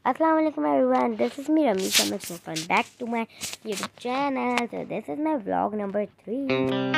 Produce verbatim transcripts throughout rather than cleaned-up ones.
Assalamu alaikum everyone, this is me Ramisha Welcome back to my YouTube channel. So this is my vlog number three.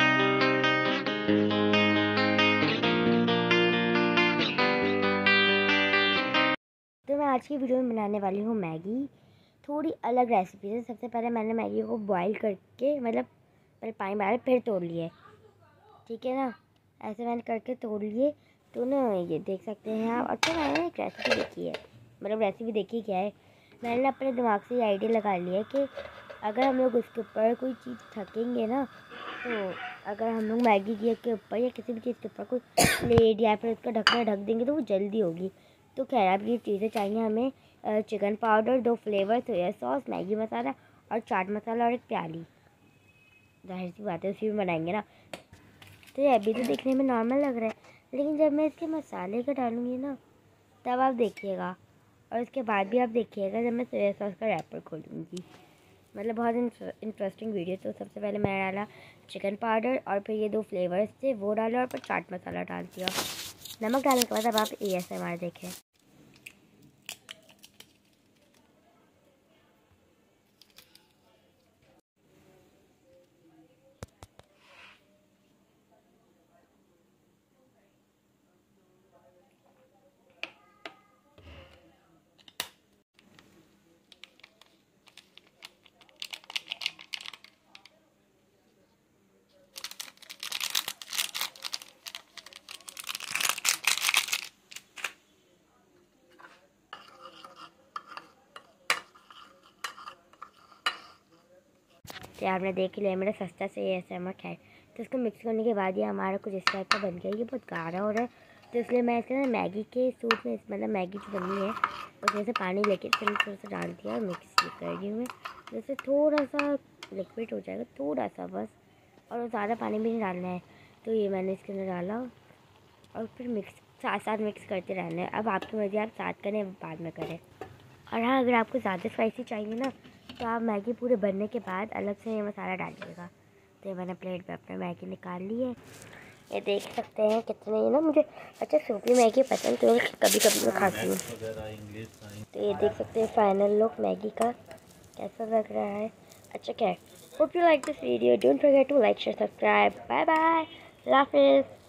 तो मैं आज की video में बनाने वाली हूँ मैगी, थोड़ी अलग रेसिपी है। सबसे पहले मैंने मैगी को बॉईल करके मतलब पहले पानी डाल फिर तोड़ लिए, ठीक है ना। ऐसे मैंने करके तोड़ लिए तो ना ये देख सकते हैं आप। अच्छा मैंने एक रेसिपी देखी है, मतलब रेसिपी देखी क्या है, मैंने अपने दिमाग से ये आइडिया लगा लिया कि अगर हम लोग उसके ऊपर कोई चीज़ ढकेंगे ना, तो अगर हम लोग मैगी के ऊपर या किसी भी चीज़ के ऊपर कोई प्लेट या फिर उसका ढकना ढक देंगे तो वो जल्दी होगी। तो खैर अब ये चीज़ें चाहिए हमें, चिकन पाउडर, दो फ्लेवर, सोया सॉस, मैगी मसाला और चाट मसाला और एक प्याली। जाहिर सी बात है उसी में बनाएंगे ना। तो ये अभी तो देखने में नॉर्मल लग रहा है, लेकिन जब मैं इसके मसाले का डालूँगी ना तब आप देखिएगा, और उसके बाद भी आप देखिएगा जब मैं सोया सॉस का रैपर खोलूँगी। मतलब बहुत इंटरेस्टिंग वीडियो। तो सबसे पहले मैं डाला चिकन पाउडर और फिर ये दो फ्लेवर्स थे वो डाला और फिर चाट मसाला डाल दिया। नमक डालने के बाद अब आप ए एस एम आर देखें। तो आपने देख लिया मेरा सस्ता से ए एस एम आर। खैर तो इसको मिक्स करने के बाद ये हमारा कुछ इस टाइप का बन गया। ये बहुत गाढ़ा हो रहा है, तो इसलिए मैं इसके ना मैगी के सूप में, मतलब मैगी जो बनी है उसमें से पानी लेके फिर थोड़ा सा डाल दिया और मिक्स कर रही हूँ मैं। जैसे थोड़ा सा लिक्विड हो जाएगा, थोड़ा सा बस, और ज़्यादा पानी भी नहीं डालना है। तो ये मैंने इसके अंदर डाला और फिर मिक्स साथ साथ मिक्स करते रहना है। अब आपकी मर्ज़ी, आप साथ करें बाद में करें। और हाँ, अगर आपको ज़्यादा स्पाइसी चाहिए ना तो आप मैगी पूरे बनने के बाद अलग से ये मसाला डालिएगा। तो ये मैंने प्लेट पे अपना मैगी निकाल ली है। ये देख सकते हैं कितने ये ना मुझे अच्छा सूपी मैगी पसंद, तो कभी कभी मैं खाती हूँ। तो ये देख सकते हैं फाइनल लुक मैगी का कैसा लग रहा है। अच्छा क्या, hope you like this video, don't forget to like share subscribe. Bye bye, अल्लाह हाफिज़।